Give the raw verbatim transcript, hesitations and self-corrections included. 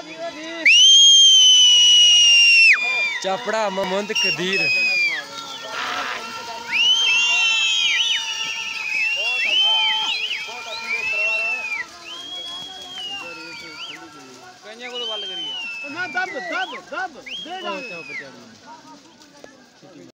चापड़ा मोहम्मद कदीर को बल करिए ना दब दब दब दे जाओ।